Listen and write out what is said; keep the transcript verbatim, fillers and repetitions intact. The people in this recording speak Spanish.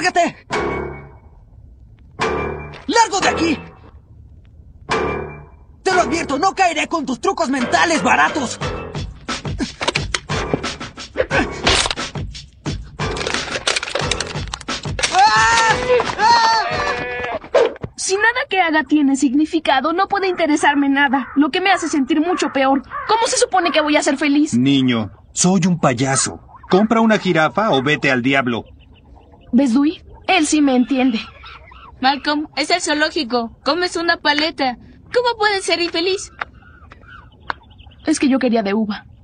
¡Lárgate! ¡Largo de aquí! Te lo advierto, no caeré con tus trucos mentales baratos. Si nada que haga tiene significado, no puede interesarme nada, lo que me hace sentir mucho peor. ¿Cómo se supone que voy a ser feliz? Niño, soy un payaso. Compra una jirafa o vete al diablo. ¿Ves, Dewey? Él sí me entiende. Malcolm, es el zoológico. Comes una paleta. ¿Cómo puedes ser infeliz? Es que yo quería de uva.